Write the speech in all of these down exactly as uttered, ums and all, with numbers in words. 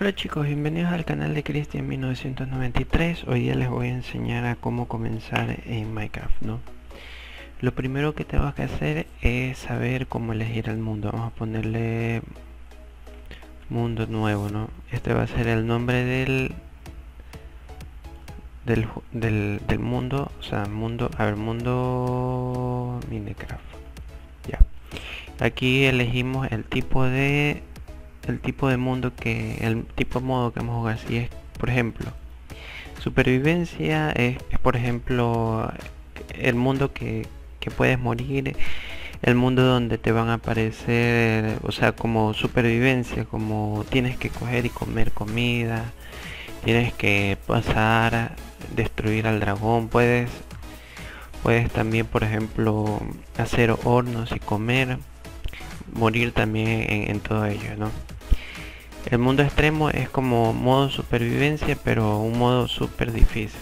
Hola chicos, bienvenidos al canal de Cristian mil novecientos noventa y tres. Hoy día les voy a enseñar a cómo comenzar en Minecraft, ¿no? Lo primero que tengo que hacer es saber cómo elegir el mundo. Vamos a ponerle mundo nuevo, ¿no? Este va a ser el nombre del del, del, del mundo, o sea, mundo, a ver, mundo Minecraft. Ya. Aquí elegimos el tipo de el tipo de mundo que el tipo de modo que vamos a jugar. Si es, por ejemplo, supervivencia, es, es por ejemplo el mundo que, que puedes morir, el mundo donde te van a aparecer, o sea, como supervivencia, como tienes que coger y comer comida, tienes que pasar, destruir al dragón, puedes puedes también, por ejemplo, hacer hornos y comer, morir también en, en todo ello, ¿no? El mundo extremo es como modo supervivencia, pero un modo súper difícil.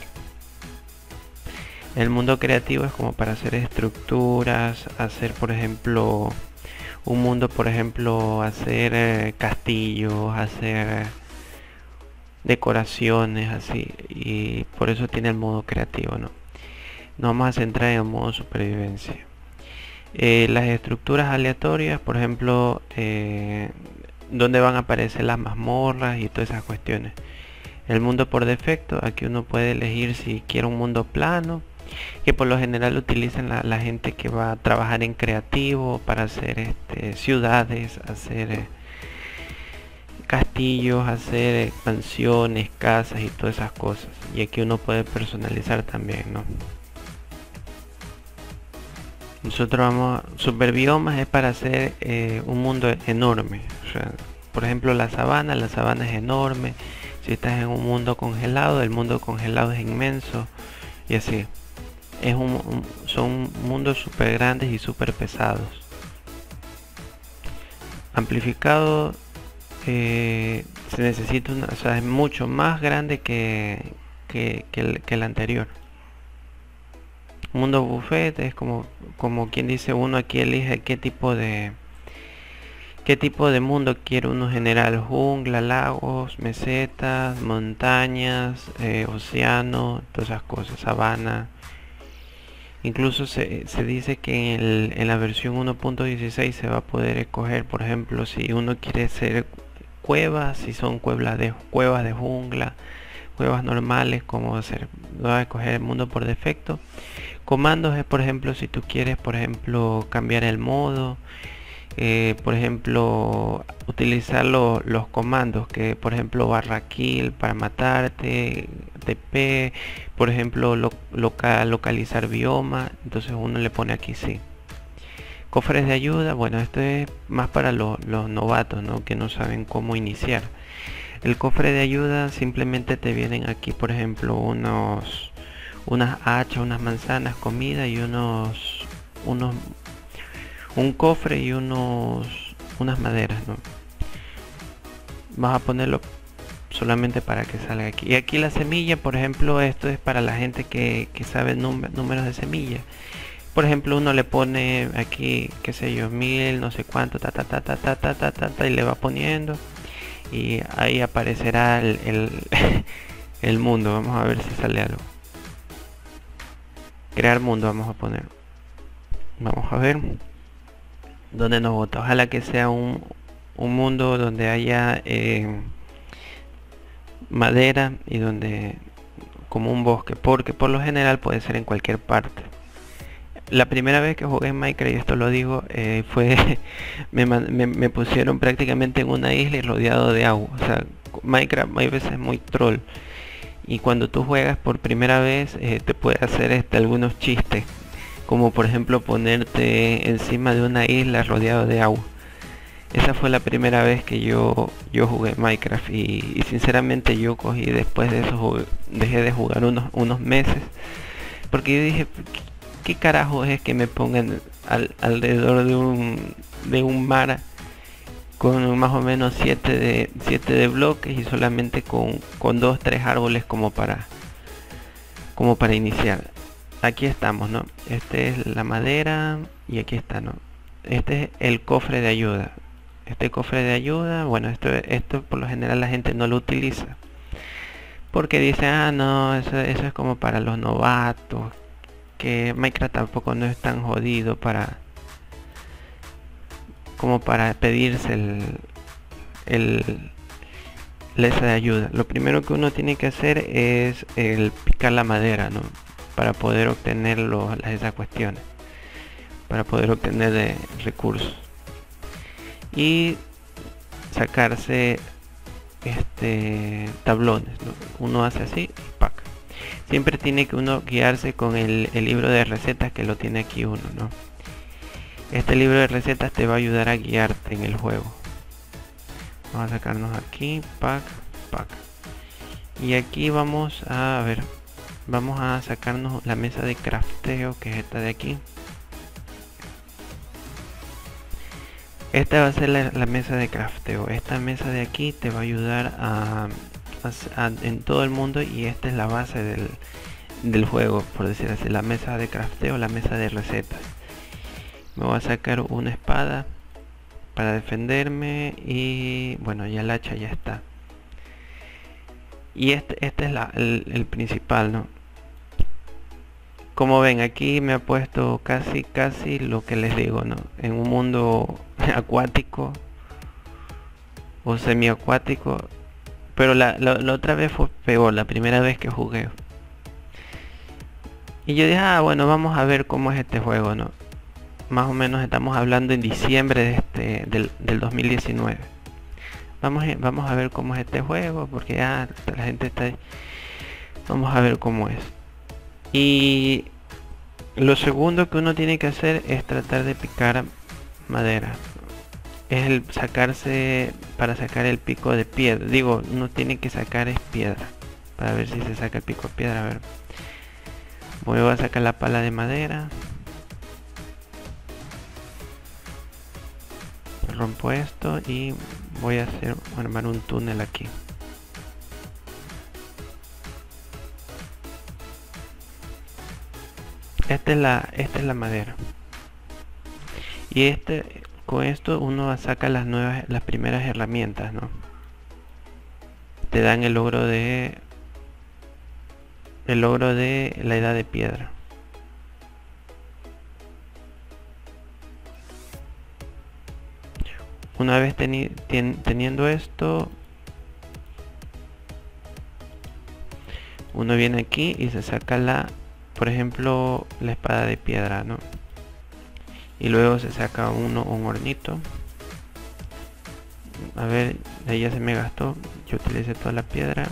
El mundo creativo es como para hacer estructuras, hacer, por ejemplo, un mundo, por ejemplo, hacer eh, castillos, hacer eh, decoraciones, así. Y por eso tiene el modo creativo, ¿no? Nos vamos a centrar en el modo supervivencia. Eh, las estructuras aleatorias, por ejemplo, eh, donde van a aparecer las mazmorras y todas esas cuestiones. El mundo por defecto, aquí uno puede elegir si quiere un mundo plano, que por lo general utilizan la, la gente que va a trabajar en creativo para hacer este, ciudades, hacer eh, castillos, hacer eh, mansiones, casas y todas esas cosas. Y aquí uno puede personalizar también, ¿no? Nosotros vamos, super biomas es para hacer eh, un mundo enorme. O sea, por ejemplo, la sabana, la sabana es enorme. Si estás en un mundo congelado, el mundo congelado es inmenso. Y así. Es un, un, son mundos super grandes y super pesados. Amplificado eh, se necesita una, o sea, es mucho más grande que, que, que, el, que el anterior. Mundo buffet es como, como quien dice, uno aquí elige qué tipo de qué tipo de mundo quiere uno general: jungla, lagos, mesetas, montañas, eh, océano, todas esas cosas, sabana. Incluso se, se dice que en, el, en la versión uno punto dieciséis se va a poder escoger, por ejemplo, si uno quiere hacer cuevas, si son cuevas de cuevas de jungla, cuevas normales, como hacer, va a escoger el mundo por defecto. Comandos es, por ejemplo, si tú quieres, por ejemplo, cambiar el modo, eh, por ejemplo, utilizar lo, los comandos que, por ejemplo, barra kill para matarte, T P, por ejemplo, lo, loca, localizar bioma. Entonces uno le pone aquí sí. Cofres de ayuda, bueno, esto es más para lo, los novatos, ¿no? Que no saben cómo iniciar. El cofre de ayuda simplemente te vienen aquí, por ejemplo, unos unas hachas, unas manzanas, comida y unos unos un cofre y unos unas maderas, ¿no? Vas a ponerlo solamente para que salga aquí. Y aquí la semilla, por ejemplo, esto es para la gente que, que sabe números de semilla. Por ejemplo, uno le pone aquí, qué sé yo, mil, no sé cuánto, ta ta ta ta ta ta ta, ta, ta y le va poniendo y ahí aparecerá el, el, el mundo. Vamos a ver si sale algo. Crear mundo vamos a poner. Vamos a ver dónde nos bota. Ojalá que sea un, un mundo donde haya eh, madera y donde como un bosque, porque por lo general puede ser en cualquier parte. La primera vez que jugué en Minecraft, y esto lo digo, eh, fue me, me, me pusieron prácticamente en una isla y rodeado de agua. O sea, Minecraft hay veces muy troll. Y cuando tú juegas por primera vez eh, te puede hacer este, algunos chistes, como por ejemplo ponerte encima de una isla rodeado de agua. Esa fue la primera vez que yo yo jugué Minecraft y, y sinceramente yo cogí después de eso jugué, dejé de jugar unos unos meses, porque yo dije, ¿qué, qué carajo es que me pongan al, alrededor de un de un mar con más o menos siete de siete de bloques y solamente con con dos tres árboles como para como para iniciar? Aquí estamos, ¿no? Este es la madera y aquí está, ¿no? Este es el cofre de ayuda. este cofre de ayuda, bueno, esto, esto por lo general la gente no lo utiliza. Porque dice, ah, no, eso, eso es como para los novatos. Que Minecraft tampoco no es tan jodido para... como para pedirse el... el esa de ayuda. Lo primero que uno tiene que hacer es el picar la madera, ¿no? Para poder obtener los, las, esas cuestiones, para poder obtener de recursos y sacarse este tablones, ¿no? Uno hace así y pack. Siempre tiene que uno guiarse con el, el libro de recetas que lo tiene aquí uno, ¿no? Este libro de recetas te va a ayudar a guiarte en el juego. Vamos a sacarnos aquí, pack, pack. Y aquí vamos a, a ver, vamos a sacarnos la mesa de crafteo, que es esta de aquí. Esta va a ser la, la mesa de crafteo. Esta mesa de aquí te va a ayudar a, a, a en todo el mundo, y esta es la base del, del juego, por decir así, la mesa de crafteo, la mesa de recetas. Me voy a sacar una espada para defenderme y bueno, ya el hacha ya está. Y este, este es la, el, el principal, ¿no? Como ven, aquí me ha puesto casi casi lo que les digo, ¿no? En un mundo acuático o semiacuático, pero la, la, la otra vez fue peor, la primera vez que jugué. Y yo dije, ah, bueno, vamos a ver cómo es este juego, ¿no? Más o menos estamos hablando en diciembre de este, del, del dos mil diecinueve. Vamos, vamos a ver cómo es este juego, porque ya la gente está ahí. Vamos a ver cómo es. Y lo segundo que uno tiene que hacer es tratar de picar madera. Es el sacarse, para sacar el pico de piedra. Digo, uno tiene que sacar es piedra. Para ver si se saca el pico de piedra. A ver. Voy a sacar la pala de madera. Rompo esto y voy a hacer armar un túnel aquí. Esta es la esta es la madera. Y este con esto uno saca las nuevas las primeras herramientas, ¿no? Te dan el logro de el logro de la edad de piedra. Una vez teni ten teniendo esto, uno viene aquí y se saca la, por ejemplo, la espada de piedra, ¿no? Y luego se saca uno un hornito. A ver, de ahí ya se me gastó. Yo utilicé toda la piedra.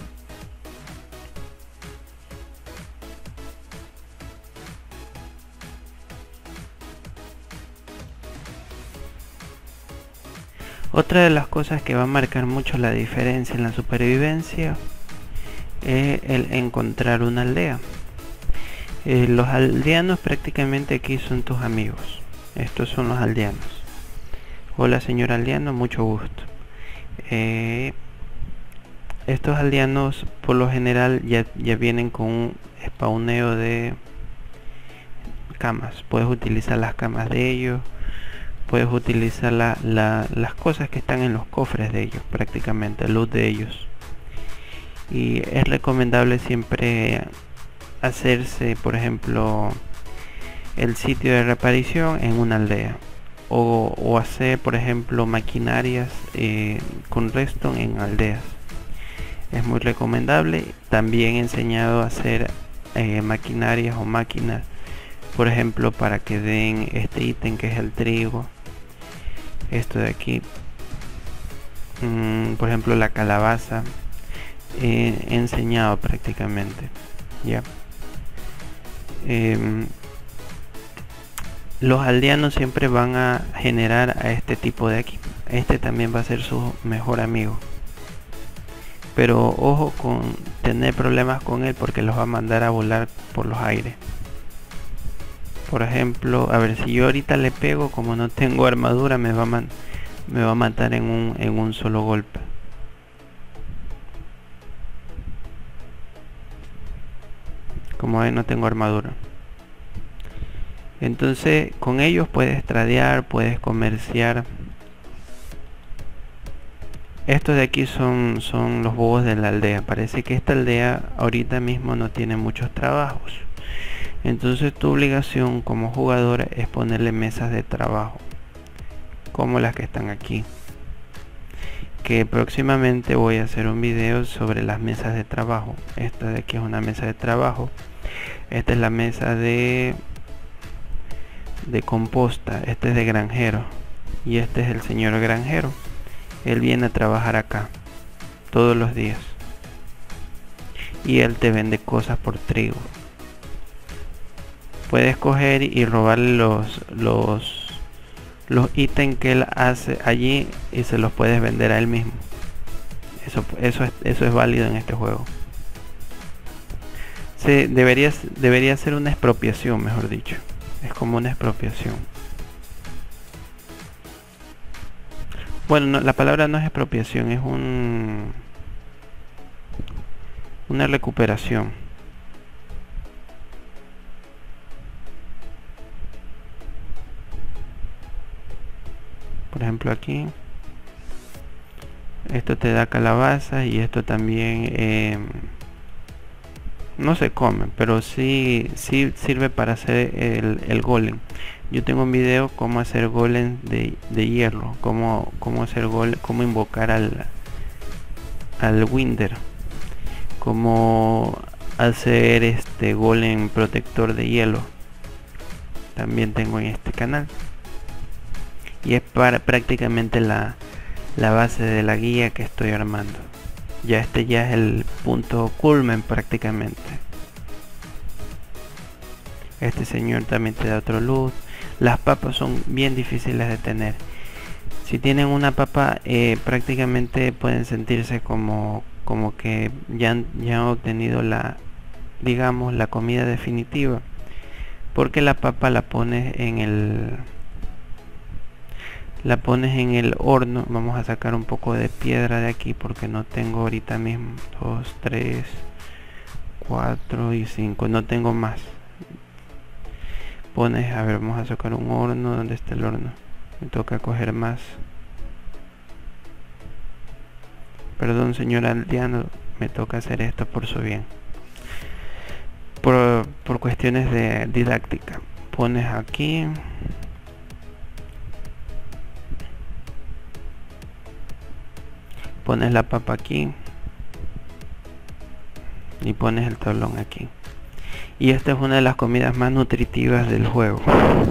Otra de las cosas que va a marcar mucho la diferencia en la supervivencia es el encontrar una aldea. Eh, los aldeanos prácticamente aquí son tus amigos. Estos son los aldeanos. Hola señor aldeano, mucho gusto. Eh, estos aldeanos por lo general ya, ya vienen con un spawneo de camas. Puedes utilizar las camas de ellos. Puedes utilizar la, la, las cosas que están en los cofres de ellos, prácticamente, el loot de ellos. Y es recomendable siempre hacerse, por ejemplo, el sitio de reaparición en una aldea. O, o hacer, por ejemplo, maquinarias eh, con redstone en aldeas. Es muy recomendable. También he enseñado a hacer eh, maquinarias o máquinas, por ejemplo, para que den este ítem que es el trigo. Esto de aquí, mm, por ejemplo, la calabaza. Eh, he enseñado prácticamente ya. Eh, los aldeanos siempre van a generar a este tipo de aquí. Este también va a ser su mejor amigo, pero ojo con tener problemas con él, porque los va a mandar a volar por los aires. Por ejemplo, a ver, si yo ahorita le pego, como no tengo armadura, me va a, man me va a matar en un, en un solo golpe. Como ven, no tengo armadura. Entonces, con ellos puedes tradear, puedes comerciar. estos de aquí son, son los bobos de la aldea. Parece que esta aldea ahorita mismo no tiene muchos trabajos. Entonces tu obligación como jugador es ponerle mesas de trabajo, como las que están aquí. Que próximamente voy a hacer un video sobre las mesas de trabajo. Esta de aquí es una mesa de trabajo. Esta es la mesa de de composta. Este es de granjero. Y este es el señor granjero. Él viene a trabajar acá todos los días. Y él te vende cosas por trigo. Puedes coger y robarle los los los ítems que él hace allí y se los puedes vender a él mismo. Eso, eso, es, eso es válido en este juego. Se, debería, debería ser una expropiación, mejor dicho. Es como una expropiación. Bueno, no, la palabra no es expropiación, es un una recuperación. Por ejemplo aquí esto te da calabaza y esto también eh, no se come, pero sí, sí sirve para hacer el, el golem. Yo tengo un video cómo hacer golem de, de hierro, cómo, cómo hacer golem, cómo invocar al al Winder, cómo hacer este golem protector de hielo. También tengo en este canal. Y es para prácticamente la, la base de la guía que estoy armando. Ya este ya es el punto culmen prácticamente. Este señor también te da otro luz. Las papas son bien difíciles de tener. Si tienen una papa eh, prácticamente pueden sentirse como, como que ya han, ya han obtenido la, digamos, la comida definitiva. Porque la papa la pones en el... la pones en el horno. Vamos a sacar un poco de piedra de aquí porque no tengo ahorita mismo. Dos, tres, cuatro y cinco. No tengo más. Pones, a ver, vamos a sacar un horno. ¿Dónde está el horno? Me toca coger más. Perdón, señor aldeano, me toca hacer esto por su bien. Por, por cuestiones de didáctica. Pones aquí. Pones la papa aquí y pones el tablón aquí. Y esta es una de las comidas más nutritivas del juego.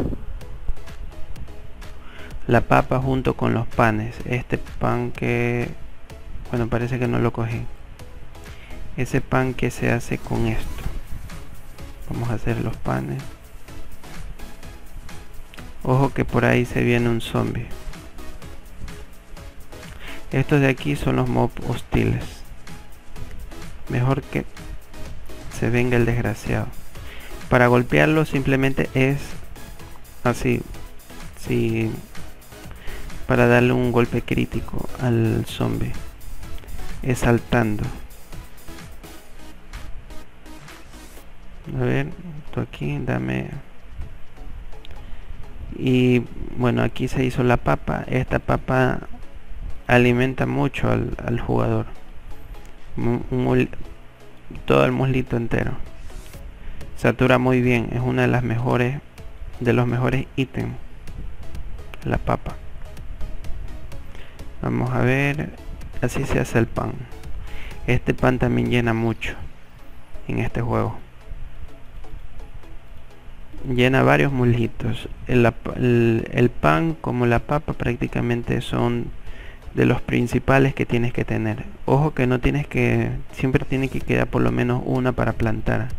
La papa junto con los panes. Este pan que, bueno, parece que no lo cogí. Ese pan que se hace con esto. Vamos a hacer los panes. Ojo que por ahí se viene un zombie. Estos de aquí son los mobs hostiles. Mejor que se venga el desgraciado. Para golpearlo simplemente es así. Sí, para darle un golpe crítico al zombie. Es saltando. A ver, esto aquí, dame. Y bueno, aquí se hizo la papa. Esta papa alimenta mucho al, al jugador. Un, un, todo el muslito entero. Satura muy bien. Es una de las mejores, de los mejores ítems. La papa. Vamos a ver. Así se hace el pan. Este pan también llena mucho en este juego. Llena varios muslitos. El, el, el pan como la papa prácticamente son de los principales que tienes que tener. Ojo que no tienes que, siempre tiene que quedar por lo menos una para plantar.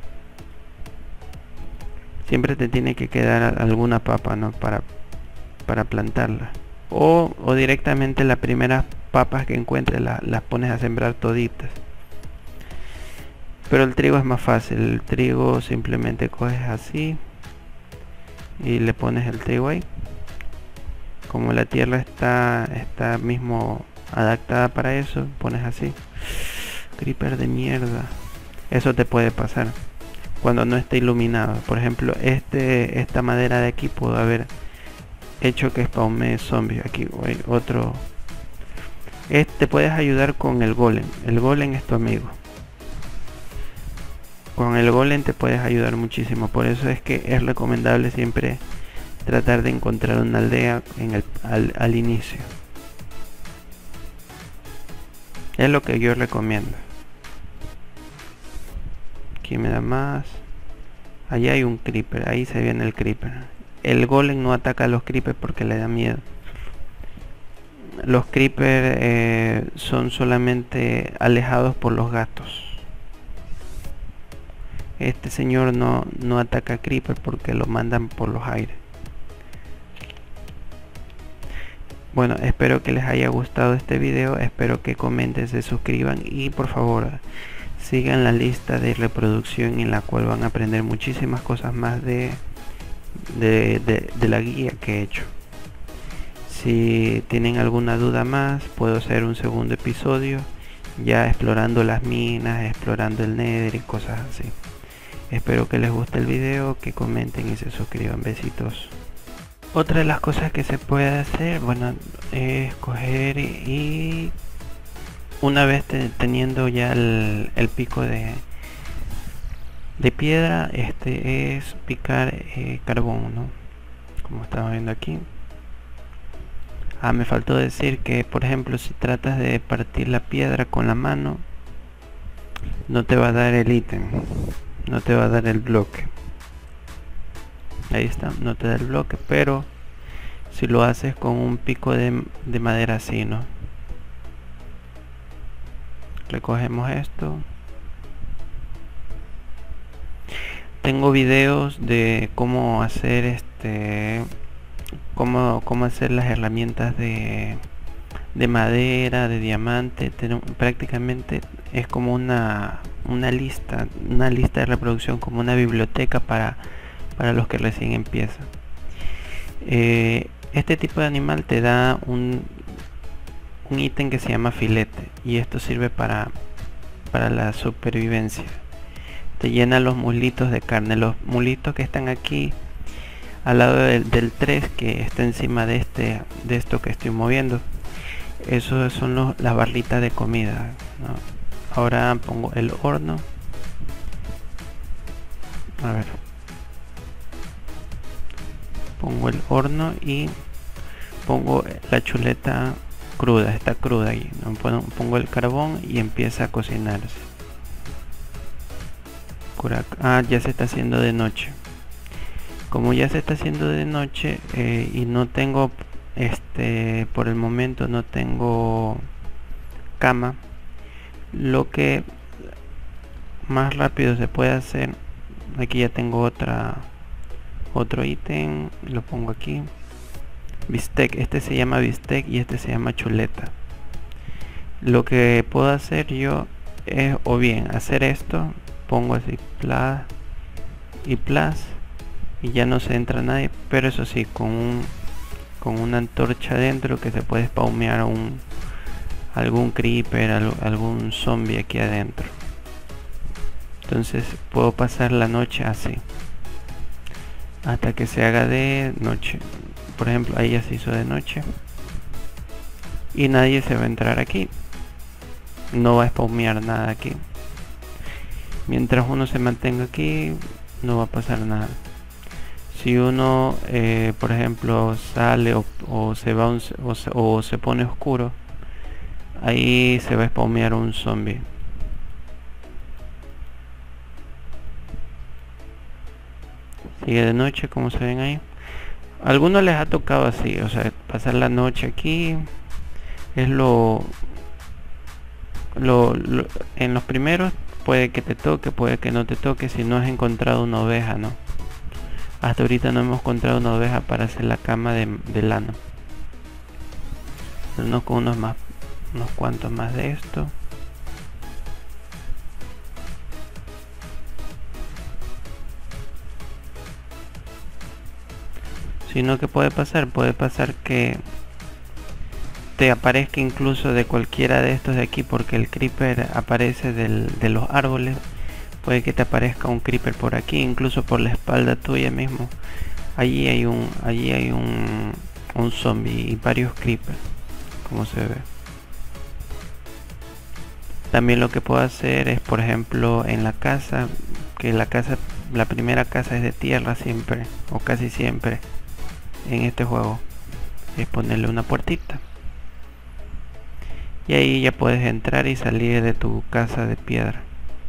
Siempre te tiene que quedar alguna papa, ¿no? Para, para plantarla. O, o directamente las primeras papas que encuentres la, las pones a sembrar toditas. Pero el trigo es más fácil. El trigo simplemente coges así y le pones el trigo ahí. Como la tierra está está mismo adaptada para eso, pones así. Creeper de mierda. Eso te puede pasar cuando no esté iluminado. Por ejemplo, este esta madera de aquí pudo haber hecho que spawne zombies. Aquí hay otro Este te puedes ayudar con el golem. El golem es tu amigo. Con el golem te puedes ayudar muchísimo. Por eso es que es recomendable siempre tratar de encontrar una aldea en el, al, al inicio. Es lo que yo recomiendo. Aquí me da más. Allá hay un creeper. Ahí se viene el creeper. El golem no ataca a los creepers porque le da miedo. Los creepers eh, son solamente alejados por los gatos. Este señor no, no ataca a creeper porque lo mandan por los aires. Bueno, espero que les haya gustado este video. Espero que comenten, se suscriban y por favor sigan la lista de reproducción en la cual van a aprender muchísimas cosas más de, de, de, de la guía que he hecho. Si tienen alguna duda más, puedo hacer un segundo episodio ya explorando las minas, explorando el Nether y cosas así. Espero que les guste el video, que comenten y se suscriban. Besitos. Otra de las cosas que se puede hacer, bueno, es coger y una vez te, teniendo ya el, el pico de, de piedra, este es picar eh, carbón, ¿no? Como estamos viendo aquí. Ah, me faltó decir que, por ejemplo, si tratas de partir la piedra con la mano, no te va a dar el ítem, no te va a dar el bloque. Ahí está, no te da el bloque, pero si lo haces con un pico de, de madera así, ¿no? Recogemos esto. Tengo videos de cómo hacer este cómo, cómo hacer las herramientas de, de madera, de diamante. Ten, prácticamente es como una una lista, una lista de reproducción, como una biblioteca para, para los que recién empiezan. Eh, este tipo de animal te da un un ítem que se llama filete, y esto sirve para para la supervivencia. Te llena los muslitos de carne. Los muslitos que están aquí al lado del, del tres, que está encima de este de esto que estoy moviendo, esos son los, las barritas de comida, ¿no? Ahora pongo el horno. A ver, pongo el horno y pongo la chuleta cruda, está cruda ahí, ¿no? Pongo el carbón y empieza a cocinarse. Ah, ya se está haciendo de noche. Como ya se está haciendo de noche eh, y no tengo este por el momento no tengo cama, lo que más rápido se puede hacer, aquí ya tengo otra otro ítem, lo pongo aquí. Bistec, este se llama bistec y este se llama chuleta. Lo que puedo hacer yo es o bien hacer esto, pongo así plus y plus y ya no se entra nadie, pero eso sí, con un con una antorcha adentro que se puede spawnear a un algún creeper, al, algún zombie aquí adentro. Entonces puedo pasar la noche así hasta que se haga de noche. Por ejemplo, ahí ya se hizo de noche y nadie se va a entrar aquí, no va a spawnear nada aquí. Mientras uno se mantenga aquí, no va a pasar nada. Si uno eh, por ejemplo sale o, o se va un, o, se, o se pone oscuro, ahí se va a spawnear un zombie. Sigue de noche, como se ven ahí. A algunos les ha tocado así, o sea, pasar la noche aquí es lo, lo, lo en los primeros puede que te toque, puede que no te toque si no has encontrado una oveja, ¿no? Hasta ahorita no hemos encontrado una oveja para hacer la cama de, de lana. Pero no con unos más, unos cuantos más de esto. Sino que puede pasar, puede pasar que te aparezca incluso de cualquiera de estos de aquí, porque el creeper aparece del, de los árboles. Puede que te aparezca un creeper por aquí, incluso por la espalda tuya mismo. Allí hay un, allí hay un, un zombie y varios creepers, como se ve. También lo que puedo hacer es, por ejemplo, en la casa, que la casa, la primera casa es de tierra siempre, o casi siempre, en este juego, es ponerle una puertita. Y ahí ya puedes entrar y salir de tu casa de piedra.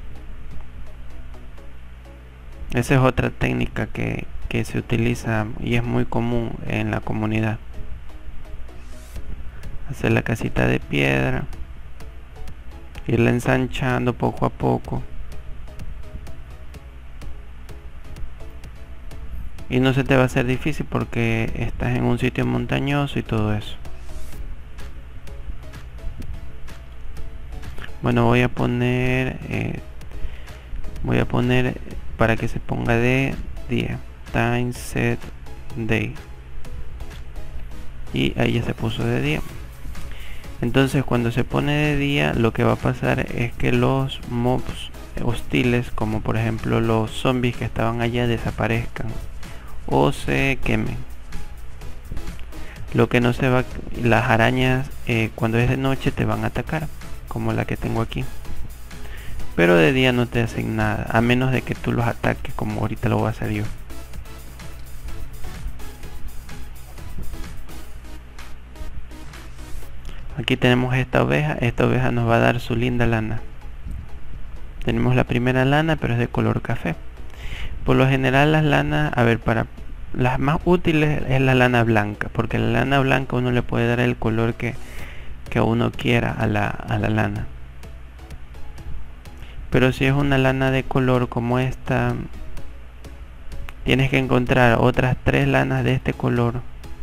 Esa es otra técnica que, que se utiliza y es muy común en la comunidad. Hacer la casita de piedra, irla ensanchando poco a poco. Y no se te va a hacer difícil porque estás en un sitio montañoso y todo eso. Bueno, voy a poner eh, voy a poner para que se ponga de día, time set day, y ahí ya se puso de día. Entonces cuando se pone de día, lo que va a pasar es que los mobs hostiles, como por ejemplo los zombies que estaban allá, desaparezcan o se quemen. Lo que no se va, las arañas eh, cuando es de noche te van a atacar, como la que tengo aquí, pero de día no te hacen nada, a menos de que tú los ataques, como ahorita lo voy a hacer yo. Aquí tenemos esta oveja. Esta oveja nos va a dar su linda lana. Tenemos la primera lana, pero es de color café. Por lo general las lanas, a ver, para las más útiles es la lana blanca, porque la lana blanca uno le puede dar el color que, que uno quiera a la, a la lana. Pero si es una lana de color como esta, tienes que encontrar otras tres lanas de este color,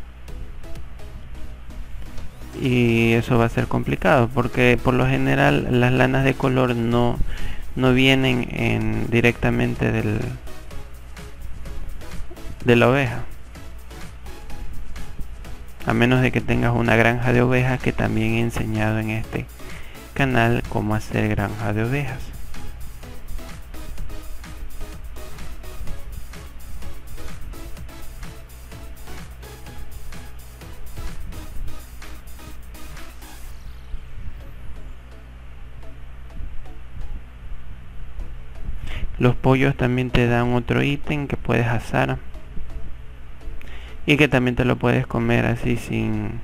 y eso va a ser complicado porque por lo general las lanas de color no, no vienen en, directamente del, de la oveja, a menos de que tengas una granja de ovejas, que también he enseñado en este canal cómo hacer granja de ovejas. Los pollos también te dan otro ítem que puedes asar y que también te lo puedes comer así sin...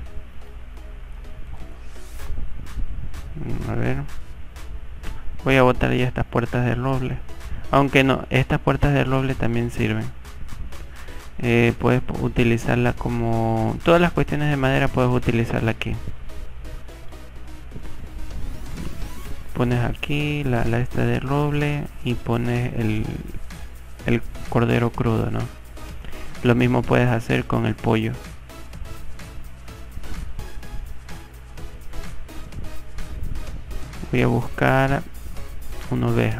A ver, voy a botar ya estas puertas de roble, aunque no, estas puertas de roble también sirven. Eh, puedes utilizarla como... todas las cuestiones de madera puedes utilizarla aquí. Pones aquí la, la esta de roble y pones el, el cordero crudo, ¿no? Lo mismo puedes hacer con el pollo. Voy a buscar una oveja.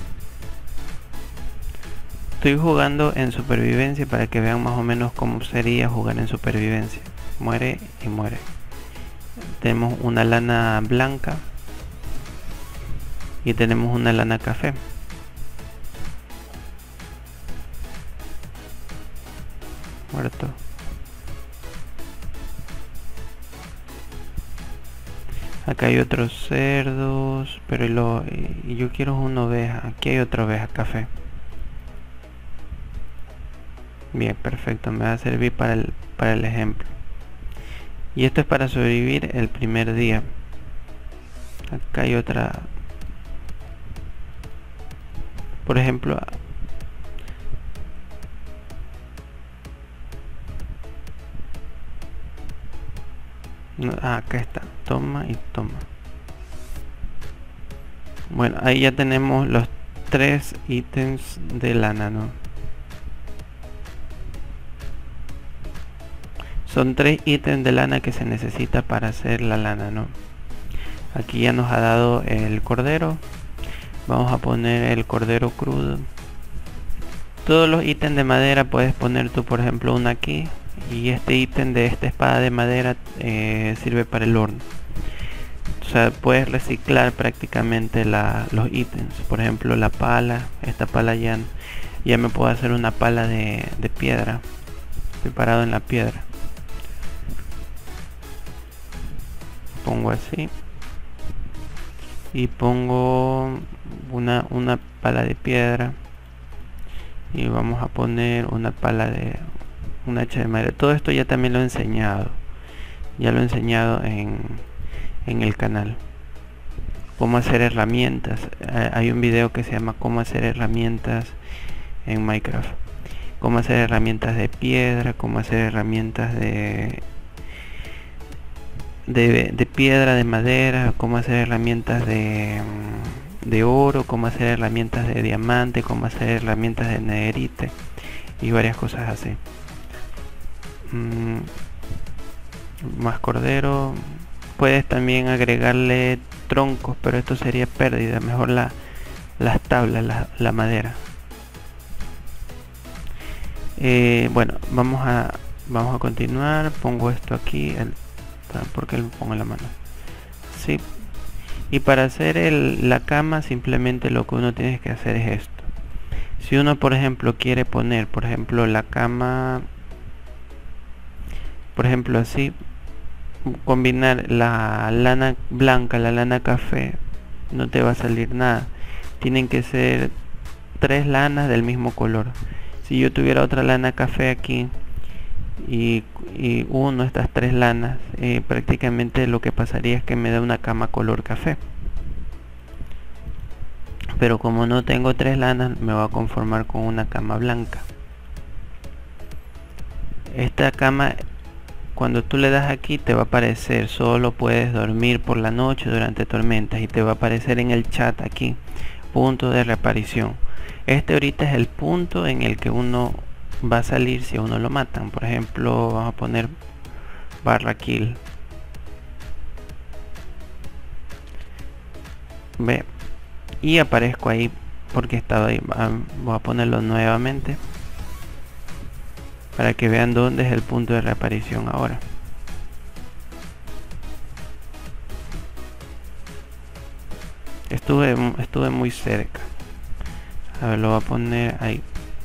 Estoy jugando en supervivencia para que vean más o menos cómo sería jugar en supervivencia. Muere y muere. Tenemos una lana blanca y tenemos una lana café. Muerto. Acá hay otros cerdos, pero lo, y yo quiero una oveja. Aquí hay otra oveja café. Bien, perfecto, me va a servir para el, para el ejemplo. Y esto es para sobrevivir el primer día. Acá hay otra. Por ejemplo, no, ah, acá está, toma y toma. Bueno, ahí ya tenemos los tres ítems de lana, ¿no? Son tres ítems de lana que se necesita para hacer la lana, ¿no? Aquí ya nos ha dado el cordero. Vamos a poner el cordero crudo. Todos los ítems de madera puedes poner tú, por ejemplo, uno aquí. Y este ítem de esta espada de madera eh, sirve para el horno. O sea, puedes reciclar prácticamente la, los ítems. Por ejemplo, la pala. Esta pala ya, ya me puedo hacer una pala de, de piedra. Preparado en la piedra. Pongo así. y pongo una, una pala de piedra y vamos a poner una pala de una hacha de madera. Todo esto ya también lo he enseñado, ya lo he enseñado en, en el canal, cómo hacer herramientas. Eh, hay un video que se llama cómo hacer herramientas en Minecraft, cómo hacer herramientas de piedra, cómo hacer herramientas de de, de piedra, de madera, cómo hacer herramientas de de oro, cómo hacer herramientas de diamante, cómo hacer herramientas de netherite y varias cosas así. Mm, más cordero. Puedes también agregarle troncos, pero esto sería pérdida. Mejor la, las tablas, la, la madera. Eh, bueno, vamos a vamos a continuar. Pongo esto aquí. El, porque lo pongo en la mano. Sí. Y para hacer el, la cama, simplemente lo que uno tiene que hacer es esto. Si uno, por ejemplo, quiere poner, por ejemplo, la cama, por ejemplo, así, combinar la lana blanca, la lana café, no te va a salir nada. Tienen que ser tres lanas del mismo color. Si yo tuviera otra lana café aquí y, y uno estas tres lanas, eh, prácticamente lo que pasaría es que me da una cama color café. Pero como no tengo tres lanas, me voy a conformar con una cama blanca. Esta cama, cuando tú le das aquí, te va a aparecer solo puedes dormir por la noche durante tormentas, y te va a aparecer en el chat aquí punto de reaparición. Este ahorita es el punto en el que uno va a salir si a uno lo matan. Por ejemplo, vamos a poner barra kill. Ve, y aparezco ahí porque estaba ahí. Voy a ponerlo nuevamente para que vean dónde es el punto de reaparición ahora. Estuve, estuve muy cerca. A ver, lo voy a poner ahí.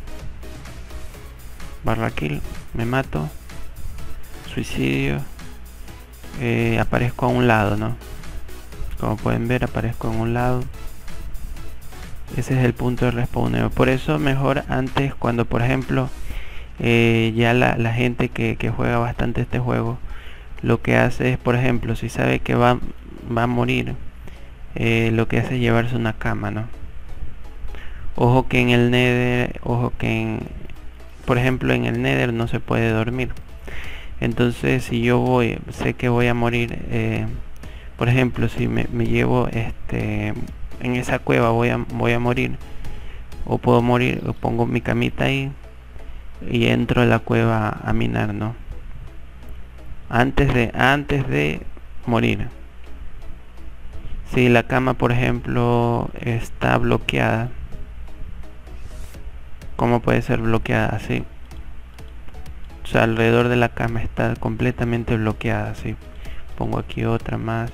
Barra kill, me mato. Suicidio. Eh, aparezco a un lado, ¿no? Como pueden ver, aparezco en un lado. Ese es el punto de respawneo. Por eso mejor antes, cuando por ejemplo eh, ya la, la gente que, que juega bastante este juego, lo que hace es, por ejemplo, si sabe que va, va a morir, eh, lo que hace es llevarse una cama, ¿no? Ojo que en el Nether, ojo que en, por ejemplo, en el Nether no se puede dormir. Entonces, si yo voy, sé que voy a morir, eh, por ejemplo, si me, me llevo este en esa cueva, voy a voy a morir, o puedo morir, o pongo mi camita ahí y entro a la cueva a minar, ¿no? Antes de antes de morir. Si la cama, por ejemplo, está bloqueada, ¿cómo puede ser bloqueada así? O sea, alrededor de la cama está completamente bloqueada, así. Pongo aquí otra más.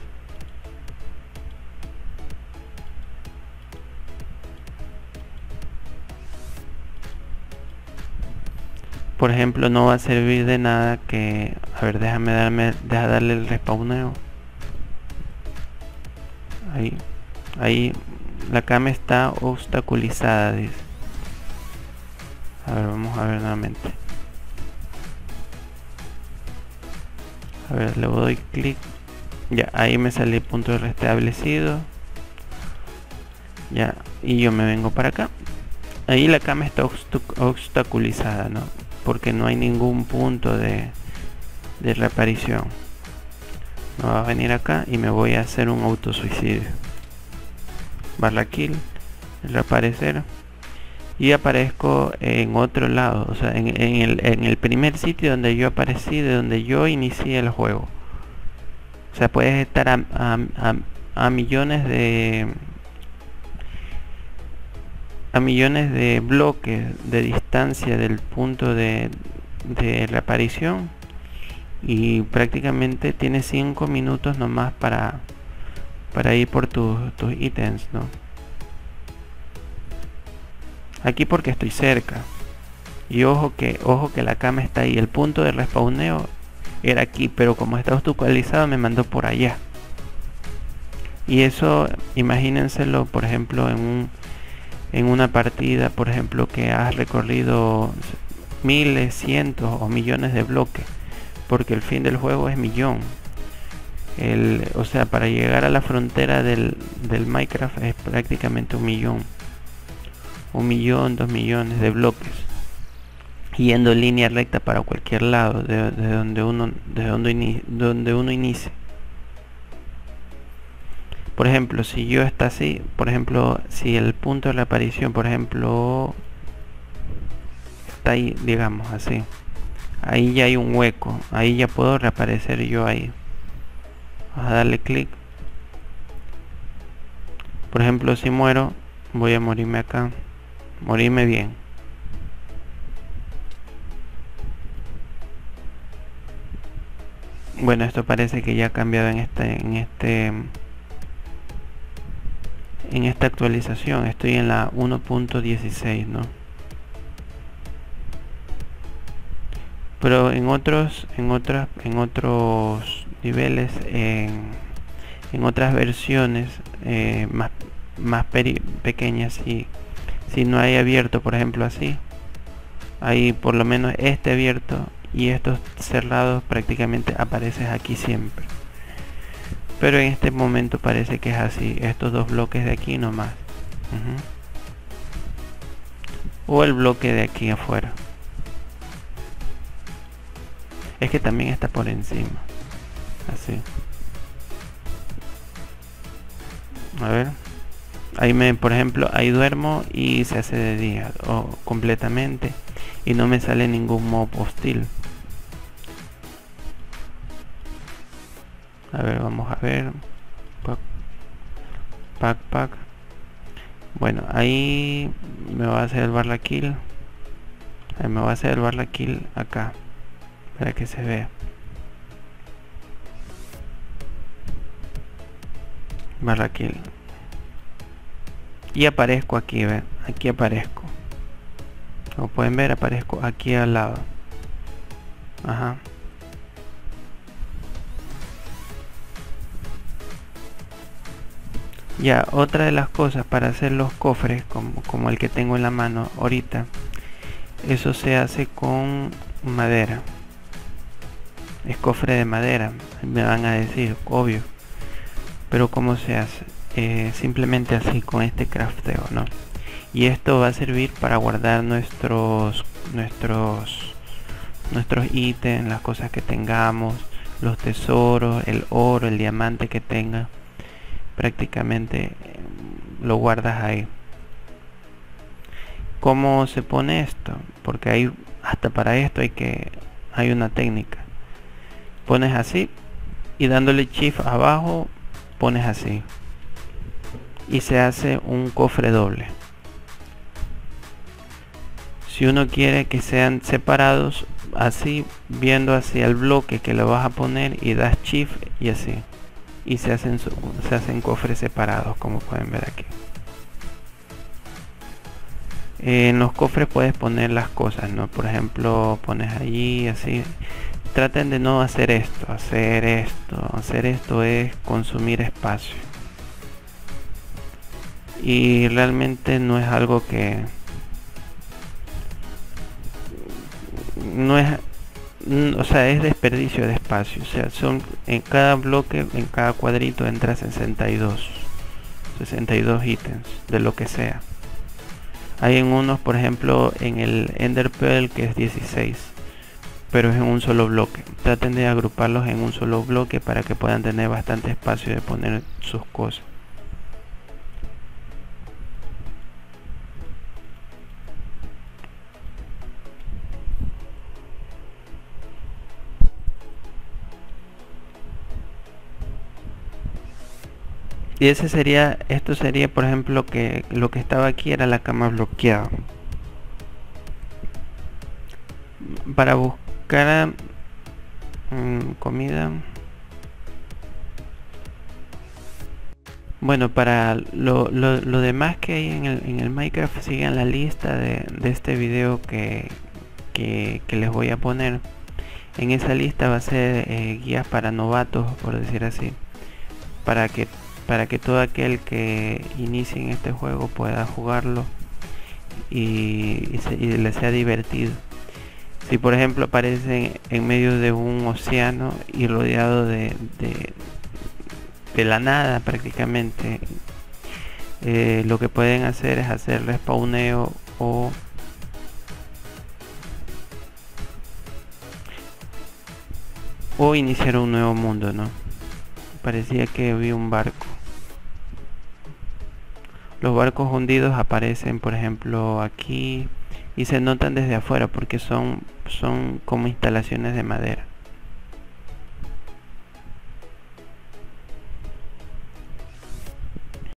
Por ejemplo, no va a servir de nada que... A ver, déjame darme, deja darle el respawneo. Ahí, ahí, la cama está obstaculizada, dice. A ver, vamos a ver nuevamente. A ver, le doy clic. Ya, ahí me sale el punto de restablecido. Ya, y yo me vengo para acá. Ahí la cama está obstaculizada, ¿no? Porque no hay ningún punto de, de reaparición. Me voy a venir acá y me voy a hacer un autosuicidio. Barra kill, reaparecer. Y aparezco en otro lado, o sea, en, en, el, en el primer sitio donde yo aparecí, de donde yo inicié el juego. O sea, puedes estar a, a, a, a millones de a millones de bloques de distancia del punto de, de reaparición, y prácticamente tienes cinco minutos nomás para para ir por tus, tus ítems, ¿no? Aquí porque estoy cerca, y ojo que ojo que la cama está ahí. El punto de respawneo era aquí, pero como está obstaculizado me mandó por allá. Y eso imagínenselo, por ejemplo, en un en una partida, por ejemplo, que has recorrido miles, cientos o millones de bloques, porque el fin del juego es millón. El, o sea, para llegar a la frontera del, del Minecraft es prácticamente un millón, un millón, dos millones de bloques, yendo en línea recta para cualquier lado de, de donde uno, de donde, ini, donde uno inicie. Por ejemplo, si yo está así, por ejemplo, si el punto de la aparición, por ejemplo, está ahí, digamos así, ahí ya hay un hueco, ahí ya puedo reaparecer yo ahí. Vamos a darle clic. Por ejemplo, si muero, voy a morirme acá, morirme bien. Bueno, esto parece que ya ha cambiado en este, en este, en esta actualización. Estoy en la uno punto dieciséis, ¿no? Pero en otros, en otras, en otros niveles, en, en otras versiones eh, más, más pequeñas, y si no hay abierto, por ejemplo, así, hay por lo menos este abierto y estos cerrados, prácticamente apareces aquí siempre. Pero en este momento parece que es así, estos dos bloques de aquí nomás. Uh-huh. O el bloque de aquí afuera. Es que también está por encima. Así. A ver. Ahí me, por ejemplo, ahí duermo y se hace de día. O completamente. Y no me sale ningún mob hostil. A ver, vamos a ver. Pack, pack, pack. Bueno, ahí me va a hacer el barra kill. Ahí me va a hacer el barra kill acá, para que se vea. Barra kill. Y aparezco aquí, ¿ven? Aquí aparezco. Como pueden ver, aparezco aquí al lado. Ajá. Ya, otra de las cosas para hacer los cofres, como, como el que tengo en la mano ahorita, eso se hace con madera. Es cofre de madera, me van a decir, obvio. Pero ¿cómo se hace? Eh, simplemente así, con este crafteo, ¿no? Y esto va a servir para guardar nuestros nuestros nuestros ítems, las cosas que tengamos, los tesoros, el oro, el diamante que tenga. Prácticamente lo guardas ahí. ¿Cómo se pone esto? Porque hay, hasta para esto hay que hay una técnica. Pones así y dándole shift abajo pones así y se hace un cofre doble. Si uno quiere que sean separados, así, viendo hacia el bloque que lo vas a poner y das shift y así, y se hacen se hacen cofres separados, como pueden ver aquí. En los cofres puedes poner las cosas, ¿no? Por ejemplo, pones allí así. Traten de no hacer esto, hacer esto, hacer esto es consumir espacio. Y realmente no es algo que no es, o sea, es desperdicio de espacio. O sea, son en cada bloque, en cada cuadrito entra sesenta y dos ítems de lo que sea. Hay en unos, por ejemplo, en el Ender Pearl, que es dieciséis, pero es en un solo bloque. Traten de agruparlos en un solo bloque para que puedan tener bastante espacio de poner sus cosas. Y ese sería, esto sería, por ejemplo, que lo que estaba aquí era la cama bloqueada. Para buscar mmm, comida. Bueno, para lo, lo, lo demás que hay en el, en el Minecraft, sigan la lista de, de este video que, que, que les voy a poner. En esa lista va a ser eh, guías para novatos, por decir así, para que para que todo aquel que inicie en este juego pueda jugarlo y, y, se, y le sea divertido. Si por ejemplo aparecen en medio de un océano y rodeado de, de, de la nada prácticamente, eh, lo que pueden hacer es hacer respawneo o o iniciar un nuevo mundo, ¿no? Parecía que vi un barco. Los barcos hundidos aparecen por ejemplo aquí y se notan desde afuera porque son, son como instalaciones de madera.